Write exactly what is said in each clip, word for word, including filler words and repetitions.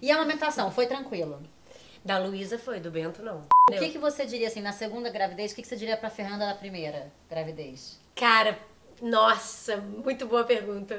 E a amamentação, foi tranquilo? Da Luísa foi, do Bento não. O que, que você diria assim, na segunda gravidez, o que, que você diria pra Fernanda na primeira gravidez? Cara, nossa, muito boa pergunta.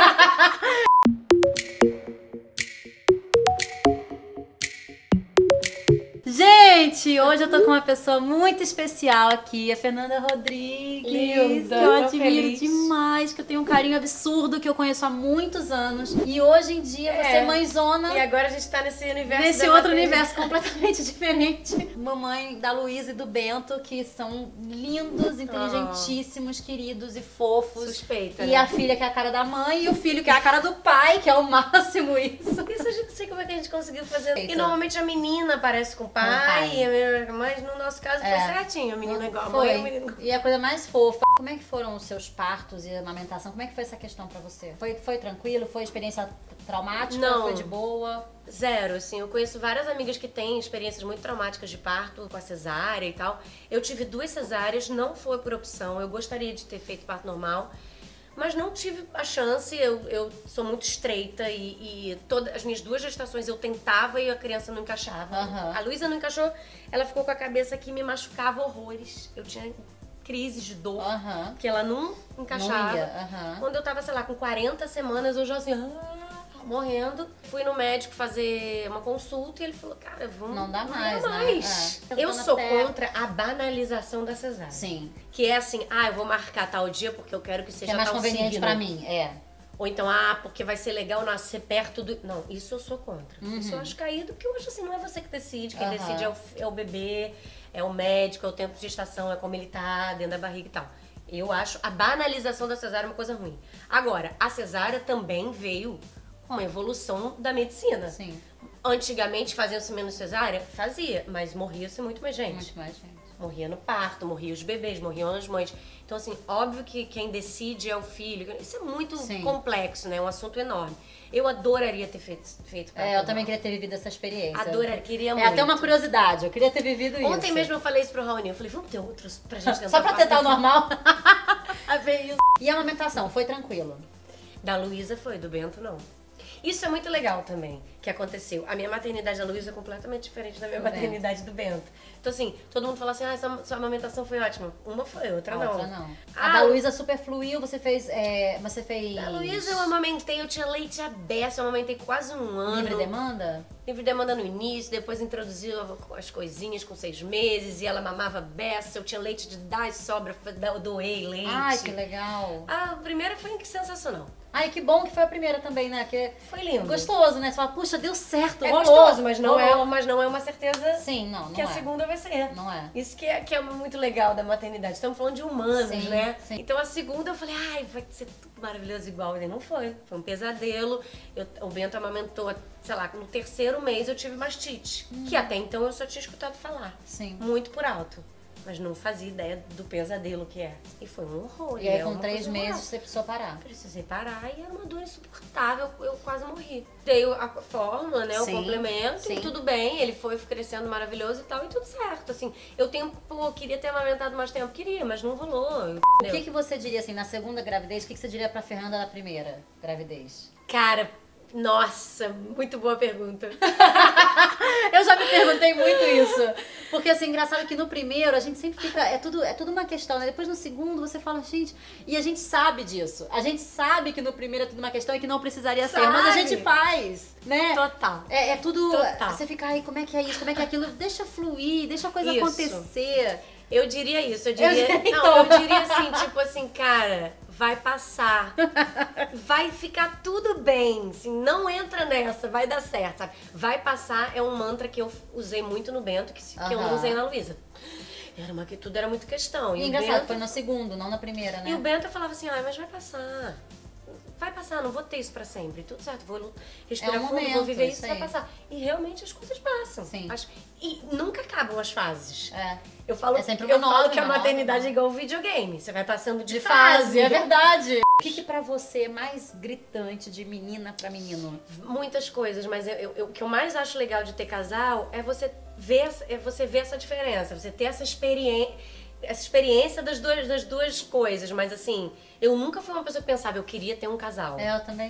Gente, hoje eu tô com uma pessoa muito especial aqui, a Fernanda Rodrigues, Linda, que eu tô admiro feliz. demais, que eu tenho um carinho absurdo, que eu conheço há muitos anos. E hoje em dia você é É. mãezona. E agora a gente tá nesse universo Nesse da outro maternidade. universo completamente diferente. Mamãe da Luísa e do Bento, que são lindos, inteligentíssimos, queridos e fofos. Suspeita, E né? a filha que é a cara da mãe e o filho que é a cara do pai, que é o máximo isso. Isso a gente não sei como é que a gente conseguiu fazer. Eita. E normalmente a menina aparece com o pai, pai. e a menina, mas no nosso caso É. foi certinho. A menina igual a Foi. mãe, o menino... E a coisa mais fofa. Como é que foram os seus partos e a amamentação? Como é que foi essa questão pra você? Foi, foi tranquilo? Foi experiência traumática? Não. Foi de boa? Zero, assim, eu conheço várias amigas que têm experiências muito traumáticas de parto, com a cesárea e tal. Eu tive duas cesáreas, não foi por opção, eu gostaria de ter feito parto normal, mas não tive a chance, eu, eu sou muito estreita e, e todas as minhas duas gestações eu tentava e a criança não encaixava. Aham. A Luísa não encaixou, ela ficou com a cabeça que me machucava horrores, eu tinha crises de dor, Aham. que ela não encaixava. Não ia, aham. Quando eu tava, sei lá, com quarenta semanas, eu já assim, ah, morrendo. Fui no médico fazer uma consulta e ele falou, cara, vamos... Não dá mais, dá né? mais. É. Eu Tô na sou terra. contra a banalização da cesárea. Sim. Que é assim, ah, eu vou marcar tal dia porque eu quero que Que seja é mais tal conveniente signo. pra mim, é. Ou então, ah, porque vai ser legal nascer perto do... Não, isso eu sou contra. Isso eu acho caído, porque eu acho assim, não é você que decide. Quem Uhum. decide é o, é o bebê, é o médico, é o tempo de gestação, é como ele tá dentro da barriga e tal. Eu acho a banalização da cesárea uma coisa ruim. Agora, a cesárea também veio com a evolução da medicina. Sim. Antigamente, fazia-se menos cesárea? Fazia, mas morria-se muito mais gente. Muito mais, gente. Morria no parto, morriam os bebês, morriam as mães. Então, assim, óbvio que quem decide é o filho. Isso é muito Sim. complexo, né? É um assunto enorme. Eu adoraria ter feito, feito parto É, eu normal. também queria ter vivido essa experiência. Adoraria, queria É muito. até uma curiosidade, eu queria ter vivido isso. Ontem mesmo eu falei isso pro Raoni. Eu falei, vamos ter outros pra gente tentar. Só pra parto tentar o normal? A ver isso. E a amamentação, foi tranquilo? Da Luísa foi, do Bento não. Isso é muito legal também, que aconteceu. A minha maternidade da Luísa é completamente diferente da minha Do maternidade do Bento. Então, assim, todo mundo fala assim, ah, sua, sua amamentação foi ótima. Uma foi, outra A não. outra não. Ah, A da Luísa super fluiu, você fez. É, você fez. Da Luísa eu amamentei, eu tinha leite aberto, eu amamentei quase um ano. Livre demanda? Livre demanda no início, depois introduziu as coisinhas com seis meses e ela mamava beça, eu tinha leite de dar e sobra, eu doei leite. Ai, que legal. A primeira foi sensacional. Ai, que bom que foi a primeira também, né? Que Foi lindo. gostoso, né? Você fala, puxa, deu certo. É rolou, gostoso, mas não, rolou. é, mas não é uma certeza Sim, não, não que é. a segunda vai ser. Não é. Isso que é, que é muito legal da maternidade. Estamos falando de humanos, Sim, né? sim. Então a segunda eu falei, ai, vai ser tudo maravilhoso igual. E não foi. Foi um pesadelo. Eu, o Bento amamentou, sei lá, no terceiro mês eu tive mastite. Hum. Que até então eu só tinha escutado falar. Sim. Muito por alto. Mas não fazia ideia do pesadelo que é. E foi um horror. E aí, é com uma três coisa meses, horrorosa. você precisou parar. Precisei parar e era uma dor insuportável, eu quase morri. Dei a fórmula, né, Sim, o complemento sim. e tudo bem, ele foi crescendo maravilhoso e tal, e tudo certo, assim. Eu tenho, pô, queria ter amamentado mais tempo, queria, mas não rolou. O que, que você diria, assim, na segunda gravidez, o que, que você diria pra Fernanda na primeira gravidez? Cara, nossa, muito boa pergunta. Eu já me perguntei muito isso. Porque, assim, engraçado que no primeiro a gente sempre fica... É tudo, é tudo uma questão, né? Depois no segundo você fala, gente... E a gente sabe disso. A gente sabe que no primeiro é tudo uma questão e que não precisaria ser. Mas a Sabe. gente faz, né? Total. É, é tudo... Total. Você fica, ai, como é que é isso? Como é que é aquilo? Deixa fluir, deixa a coisa Isso. acontecer. Eu diria isso, eu diria... Eu- Não, eu diria assim, tipo assim, cara, vai passar. Vai ficar tudo bem, assim, não entra nessa, vai dar certo, sabe? Vai passar é um mantra que eu usei muito no Bento, que, que eu não Aham. usei na Luísa. Era uma que tudo era muito questão. E o engraçado, Bento- foi no segundo, não na primeira, né? E o Bento eu falava assim, ai, mas vai passar. Vai passar, não vou ter isso pra sempre. Tudo certo, vou respirar É um fundo, momento, vou viver isso isso, vai aí. passar. E realmente as coisas passam. Sim. As- E nunca acabam as fases. É. Eu falo, É sempre uma eu nova, falo que a uma nova, maternidade uma é igual o videogame. Você vai passando de, De fase, fase. é verdade. O que, que pra você é mais gritante de menina pra menino? Muitas coisas, mas eu, eu- eu- o que eu mais acho legal de ter casal é você ver, é você ver essa diferença, você ter essa experiência, essa experiência das duas, das duas coisas. Mas assim, eu nunca fui uma pessoa que pensava, eu queria ter um casal. É, eu também não.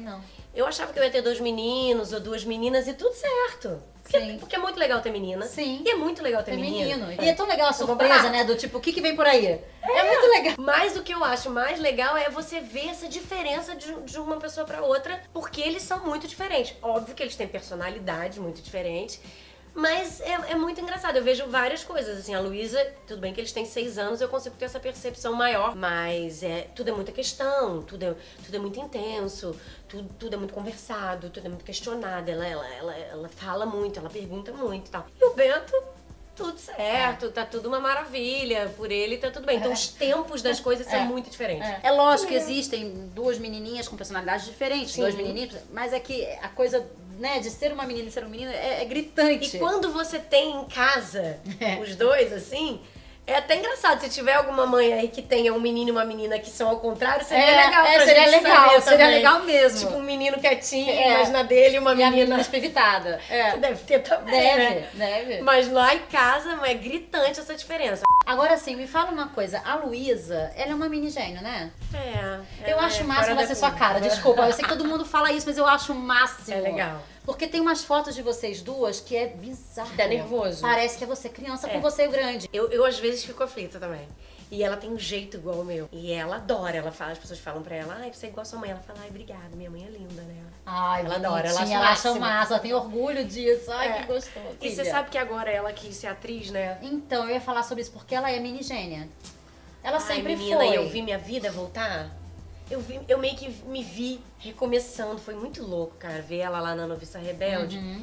eu achava que eu ia ter dois meninos ou duas meninas e tudo certo. Porque, Sim. porque é muito legal ter menina. Sim. E é muito legal ter É menino. menino. E é tão legal a surpresa, né? Do tipo, o que, que vem por aí? É. é muito legal. Mas o que eu acho mais legal é você ver essa diferença de, de uma pessoa pra outra, porque eles são muito diferentes. Óbvio que eles têm personalidades muito diferentes, mas é, é muito engraçado. Eu vejo várias coisas, assim, a Luísa, tudo bem que eles têm seis anos, eu consigo ter essa percepção maior, mas é, tudo é muita questão, tudo é, tudo é muito intenso, tudo, tudo é muito conversado, tudo é muito questionado, ela, ela, ela, ela fala muito, ela pergunta muito e tal. E o Bento, tudo certo, é. tá tudo uma maravilha, por ele tá tudo bem. Então é. os tempos das coisas é. são muito diferentes. É, é lógico que existem duas menininhas com personalidades diferentes, Sim. dois menininhos, mas é que a coisa, né, de ser uma menina e ser um menino é, é gritante. E quando você tem em casa é. os dois, assim, é até engraçado. Se tiver alguma mãe aí que tenha um menino e uma menina que são ao contrário, seria é, legal é, pra seria gente legal, saber seria também. legal mesmo. Tipo, um menino quietinho, é. mas na dele uma e menina... a menina espivitada. É. Deve ter também, Deve, né? deve. Mas lá em casa é gritante essa diferença. Agora sim, me fala uma coisa. A Luísa, ela é uma mini gênio, né? É. Eu acho é o máximo vai ser sua cara, desculpa. Eu sei que todo mundo fala isso, mas eu acho o máximo. É legal. Porque tem umas fotos de vocês duas que é bizarro. Dá nervoso. Parece que é você criança é. com você grande. Eu, eu às vezes fico aflita também. E ela tem um jeito igual ao meu. E ela adora, ela fala, as pessoas falam pra ela, ai, você é igual a sua mãe. Ela fala, ai, obrigada, minha mãe é linda, né? Ai, ela adora, ela acha, ela acha massa, ela tem orgulho disso. Ai, é. que gostoso. E filha. Você sabe que agora ela quis ser atriz, né? Então, eu ia falar sobre isso, porque ela é mini gênia. Ela ai, sempre menina, foi. E eu vi minha vida voltar. Eu, vi, eu meio que me vi recomeçando. Foi muito louco, cara, ver ela lá na Noviça Rebelde. Uhum.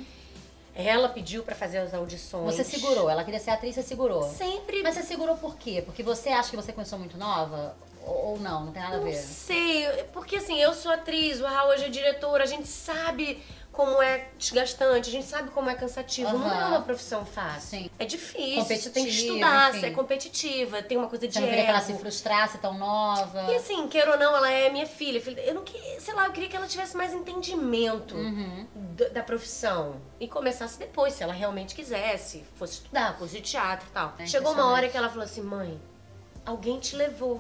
Ela pediu pra fazer as audições. Você segurou, ela queria ser atriz, você segurou. Sempre. Mas você segurou por quê? Porque você acha que você começou muito nova? Ou não, não tem nada a ver? Não sei, porque assim, eu sou atriz, o Raul hoje é diretor, a gente sabe como é desgastante, a gente sabe como é cansativo. Uhum. Não é uma profissão fácil. Sim. É difícil, você tem que estudar, enfim. você é competitiva, tem uma coisa de Você não queria que ela se frustrasse tão nova. E assim, queira ou não, ela é minha filha. Eu não queria, sei lá, eu queria que ela tivesse mais entendimento uhum. da, da profissão. E começasse depois, se ela realmente quisesse, fosse estudar, curso de teatro e tal. É Chegou uma hora que ela falou assim, mãe, alguém te levou.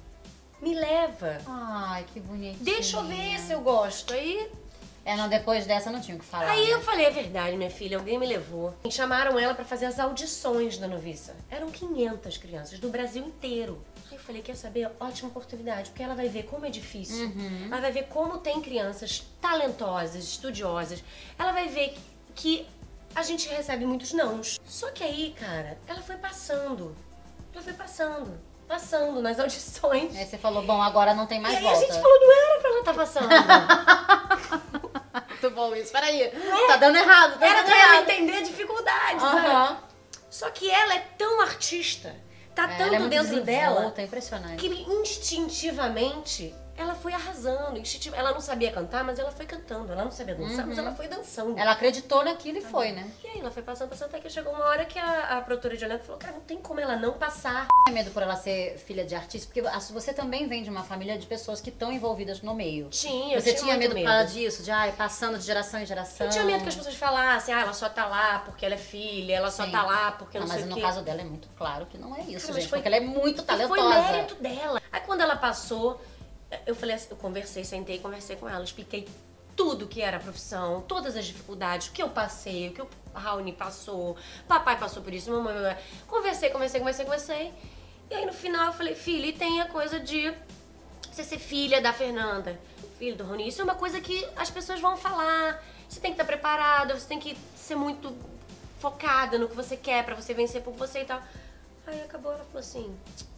Me leva. Ai, que bonitinho. Deixa eu ver se eu gosto. Aí... É, não, depois dessa não tinha o que falar. Aí né? eu falei, é verdade, minha filha, alguém me levou. E chamaram ela pra fazer as audições da Noviça. Eram quinhentas crianças do Brasil inteiro. Aí eu falei, quer saber? Ótima oportunidade, porque ela vai ver como é difícil. Uhum. Ela vai ver como tem crianças talentosas, estudiosas. Ela vai ver que a gente recebe muitos nãos. Só que aí, cara, ela foi passando. Ela foi passando. Passando nas audições. Aí você falou, bom, agora não tem mais e aí volta. a gente falou, não era pra ela estar passando. Muito bom isso, peraí. É. Tá dando errado, tá era dando pra errado. ela entender dificuldades, uhum. sabe? Só que ela é tão artista, tá é, tanto ela é dentro dela, é impressionante. que instintivamente ela foi arrasando. Ela não sabia cantar, mas ela foi cantando. Ela não sabia dançar, uhum. mas ela foi dançando. Ela acreditou naquilo e ah, foi, né? E aí ela foi passando, passando, até que chegou uma hora que a, a produtora de elenco falou, cara, não tem como ela não passar. Tem medo por ela ser filha de artista? Porque você também vem de uma família de pessoas que estão envolvidas no meio. Tinha, eu Você tinha, tinha medo, medo por causa disso? De, ai, passando de geração em geração? Eu tinha medo que as pessoas falassem, ah, ela só tá lá porque ela é filha, ela só Sim. tá lá porque não, não sei o quê. Mas no caso dela é muito claro que não é isso, Cara, gente. foi, porque ela é muito talentosa. Foi mérito dela. Aí quando ela passou, eu falei assim, eu conversei, sentei, conversei com ela, expliquei tudo que era a profissão, todas as dificuldades, o que eu passei, o que o Raoni passou, papai passou por isso, mamãe, mamãe. Conversei, conversei, conversei, conversei. E aí no final eu falei, filha, e tem a coisa de você ser filha da Fernanda, filho do Raoni. Isso é uma coisa que as pessoas vão falar. Você tem que estar preparada, você tem que ser muito focada no que você quer pra você vencer por você e tal. Aí acabou, ela falou assim,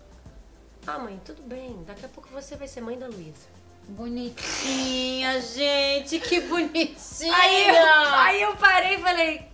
ah mãe, tudo bem, daqui a pouco você vai ser mãe da Luísa. Bonitinha, gente, que bonitinha! Aí, aí eu parei e falei,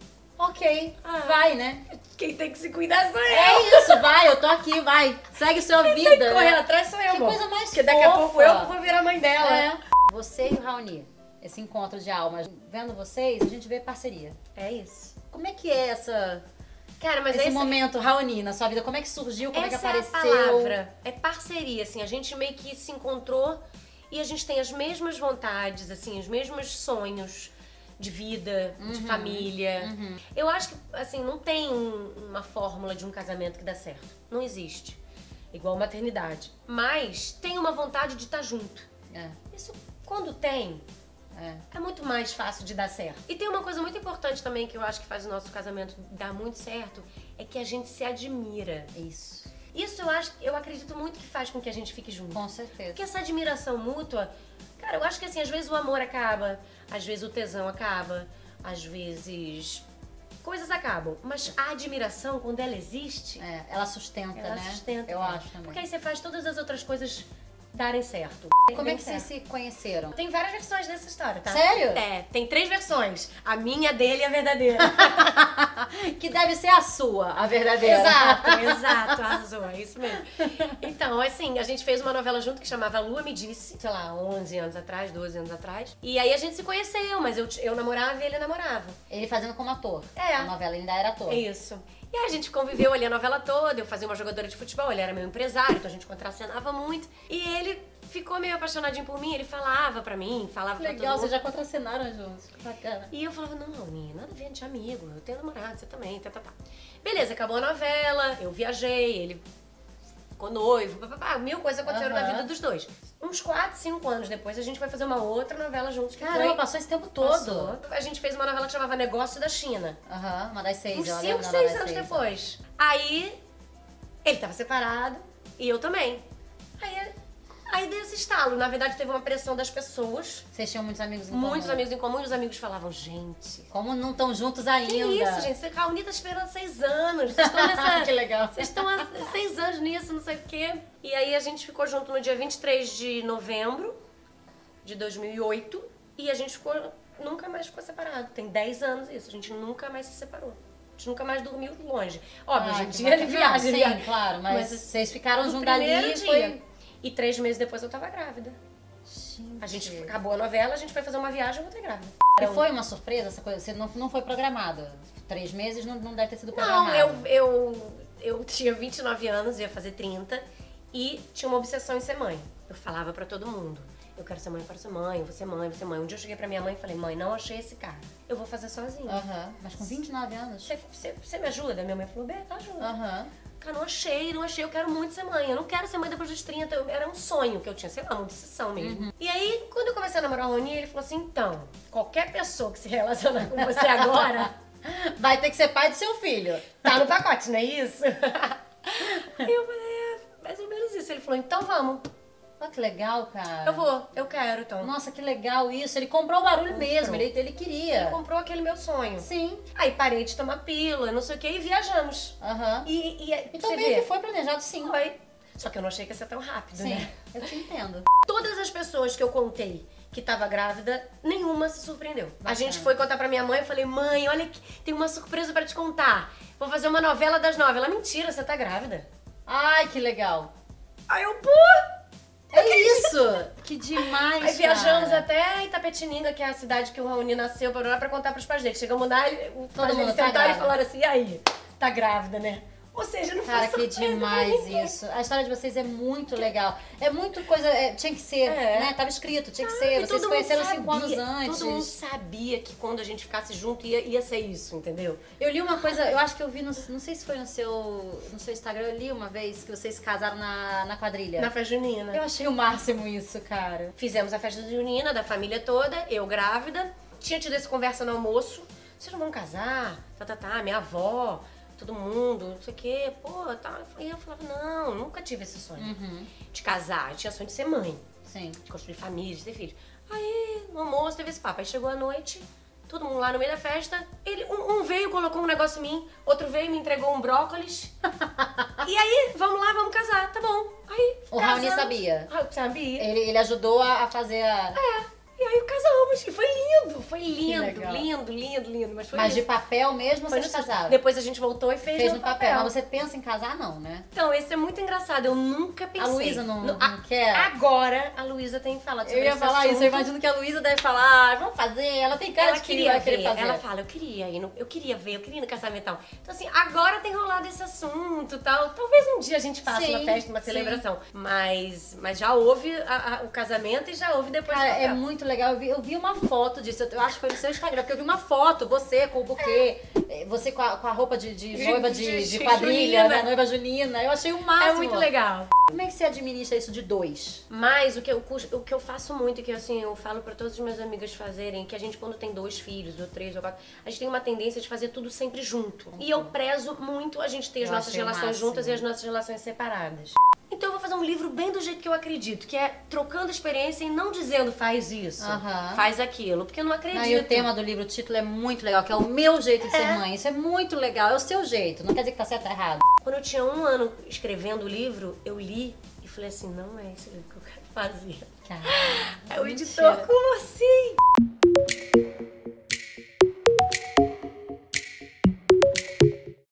ok, ah, vai, né? Quem tem que se cuidar sou eu. É isso, vai, eu tô aqui, vai. Segue sua Quem vida. Tem que correr né? atrás sou eu, Que amor. coisa mais Porque fofa. daqui a pouco eu vou virar mãe dela. É. Você e o Raoni, esse encontro de almas, vendo vocês, a gente vê parceria. É isso. Como é que é essa... Cara, mas esse esse momento, Raoni, na sua vida, como é que surgiu, como essa é que apareceu? É a palavra, é parceria, assim, a gente meio que se encontrou e a gente tem as mesmas vontades, assim, os mesmos sonhos de vida, uhum, de família. Uhum. Eu acho que, assim, não tem um, uma fórmula de um casamento que dá certo. Não existe. Igual maternidade. Mas tem uma vontade de estar junto. É. Isso, quando tem, é. é muito mais fácil de dar certo. E tem uma coisa muito importante também que eu acho que faz o nosso casamento dar muito certo, é que a gente se admira. Isso. Isso eu acho, eu acredito muito que faz com que a gente fique junto. Com certeza. Porque essa admiração mútua, cara, eu acho que assim, às vezes o amor acaba, às vezes o tesão acaba, às vezes coisas acabam. Mas a admiração, quando ela existe... É, ela sustenta, ela né? sustenta. Eu acho também. Porque aí você faz todas as outras coisas darem certo. Como Bem é que vocês certo. se conheceram? Tem várias versões dessa história, tá? Sério? É, tem três versões. A minha, dele e a verdadeira. Que deve ser a sua, a verdadeira. Exato, exato, arrasou, é isso mesmo. Então, assim, a gente fez uma novela junto que chamava Lua Me Disse, sei lá, onze anos atrás, doze anos atrás. E aí a gente se conheceu, mas eu, eu namorava e ele namorava. Ele fazendo como ator. É. A novela ainda era ator. Isso. E aí a gente conviveu ali a novela toda, eu fazia uma jogadora de futebol, ele era meu empresário, então a gente contracenava muito. E ele ficou meio apaixonadinho por mim, ele falava pra mim, falava Legal, pra todo vocês mundo. já contracenaram juntos. Que bacana. E eu falava, não, Aninha, nada a ver, a gente é amigo, eu tenho namorado, você também, tá, tá, tá. Beleza, acabou a novela, eu viajei, ele ficou noivo, papapá, mil coisas aconteceram Uhum. na vida dos dois. Uns quatro, cinco anos depois, a gente vai fazer uma outra novela juntos. Que Caramba, foi... passou esse tempo todo. Passou. A gente fez uma novela que chamava Negócio da China. Aham, uma das seis. Uns eu cinco, lembro da seis das anos seis. depois. Aí, ele tava separado e eu também. Aí, aí deu esse estalo. Na verdade, teve uma pressão das pessoas. Vocês tinham muitos amigos em comum? Muitos amigos em comum e os amigos falavam, gente... Como não estão juntos ainda? Que isso, gente? Você, a Uni tá esperando seis anos. Vocês estão nessa... Que legal. Vocês estão há seis anos nisso, não sei o quê. E aí a gente ficou junto no dia vinte e três de novembro de dois mil e oito. E a gente ficou... Nunca mais ficou separado. Tem dez anos isso. A gente nunca mais se separou. A gente nunca mais dormiu longe. Óbvio, Ah, a gente que ia de bacana. viagem. Sim, né? claro, mas, Mas vocês ficaram no juntos ali primeiro e dia. foi... E três meses depois eu tava grávida. Gente. A gente acabou a novela, a gente foi fazer uma viagem e eu voltei grávida. E foi uma surpresa essa coisa? Você não, não foi programada? Três meses não, não deve ter sido Não, programado. eu, eu, eu tinha vinte e nove anos, ia fazer trinta, e tinha uma obsessão em ser mãe. Eu falava pra todo mundo, eu quero ser mãe, eu quero ser mãe, eu vou ser mãe, eu vou ser mãe. Um dia eu cheguei pra minha mãe e falei, mãe, não achei esse cara, eu vou fazer sozinha. Aham, mas com vinte e nove anos? Você, você, você me ajuda? Minha mãe falou, Beto, ajuda. Aham. Cara, não achei, não achei, eu quero muito ser mãe. Eu não quero ser mãe depois dos trinta, eu, era um sonho que eu tinha, sei lá, uma obsessão mesmo. Uhum. E aí, quando eu comecei a namorar o Rony, ele falou assim, então, qualquer pessoa que se relacionar com você agora... Vai ter que ser pai do seu filho. Tá no pacote, não é isso? E eu falei, é mais ou menos isso. Ele falou, então vamos. Olha que legal, cara. Eu vou, eu quero, então. Nossa, que legal isso. Ele comprou o barulho Comprou. mesmo, ele, ele queria. Ele comprou aquele meu sonho. Sim. Aí parei de tomar pílula, não sei o que, e viajamos. Aham. E, e Então você meio vê, que foi planejado sim. foi. Só que eu não achei que ia ser tão rápido, Sim, né? eu te entendo. Todas as pessoas que eu contei que tava grávida, nenhuma se surpreendeu. Bacana. A gente foi contar pra minha mãe, eu falei, mãe, olha que tem uma surpresa pra te contar. Vou fazer uma novela das nove. Ela, mentira, você tá grávida. Ai, que legal. Aí eu, pô... É isso! Que demais, Aí viajamos cara. até Itapetininga, que é a cidade que o Raoni nasceu, pra, pra contar pros pais dele. Chegamos lá, ele- o Todo Todo mundo mundo tá sentaram e grávida. falaram assim, e aí, tá grávida, né? Ou seja, não Cara, foi que surpresa pra demais ninguém. isso. A história de vocês é muito legal. É muito coisa. é, tinha que ser, É. né? Tava escrito, tinha que E ser. Vocês todo se mundo conheceram cinco anos sabia, antes. Todo mundo sabia que quando a gente ficasse junto ia, ia ser isso, entendeu? Eu li uma coisa, eu acho que eu vi, no, não sei se foi no seu, no seu Instagram, eu li uma vez que vocês se casaram na, na quadrilha. Na festa junina. Eu achei o máximo isso, cara. Fizemos a festa junina da família toda, eu grávida. Tinha tido essa conversa no almoço. Vocês não vão casar? Tá, tá, tá. Minha avó, todo mundo, não sei o quê. Pô, tá. E eu falava, não, nunca tive esse sonho Uhum. de casar. Eu tinha sonho de ser mãe, Sim. de construir família, de ter filhos. Aí, no almoço, teve esse papo. Aí chegou a noite, todo mundo lá no meio da festa. Ele, um, um veio, colocou um negócio em mim, outro veio e me entregou um brócolis. E aí, vamos lá, vamos casar. Tá bom. Aí, O Raoni casamos. sabia. Ah, eu sabia. Ele, ele ajudou a, a fazer a. É. E aí casamos. E foi lindo. Foi lindo, legal. lindo, lindo, lindo. Mas foi Mas de isso. papel mesmo Foi vocês no- casaram? Depois a gente voltou e fez, Fez no, no papel. Mas você pensa em casar, não, né? Então, esse é muito engraçado. Eu nunca pensei. A Luísa não, No- não a- quer? Agora, a Luísa tem falado sobre Eu ia esse falar assunto. isso, eu imagino que a Luísa deve falar, ah, vamos fazer, ela tem cara Ela de que queria vai ver, querer fazer. ela fala, eu queria ir, no- eu queria ver, eu queria ir no casamento e tal. Então assim, agora tem rolado esse assunto e tal. Talvez um dia a gente faça Sim, uma festa, uma sim. celebração. Mas, mas já houve a- a- o casamento e já houve depois Cara, do é papel. muito legal. Eu vi, eu vi uma foto disso, eu acho que foi no seu Instagram, porque eu vi uma foto, você com o buquê, você com a, com a roupa de, de noiva de, de, de quadrilha, né? Noiva junina. Eu achei o máximo. É muito legal. Como é que você administra isso de dois? Mas o que eu, o que eu faço muito, que assim, eu falo pra todas as minhas amigas fazerem, que a gente quando tem dois filhos, ou três, ou quatro, a gente tem uma tendência de fazer tudo sempre junto. E eu prezo muito a gente ter as Eu nossas achei o relações máximo. juntas e as nossas relações separadas. Então eu vou fazer um livro bem do jeito que eu acredito, que é trocando experiência e não dizendo faz isso, Aham. faz aquilo, porque eu não acredito. Ah, e o tema do livro, o título é muito legal, que é o meu jeito de ser mãe. Isso é muito legal, é o seu jeito, não quer dizer que tá certo ou errado. Quando eu tinha um ano escrevendo o livro, eu li e falei assim, não é esse livro que eu quero fazer. Cara, Aí o mentira. editor, como assim?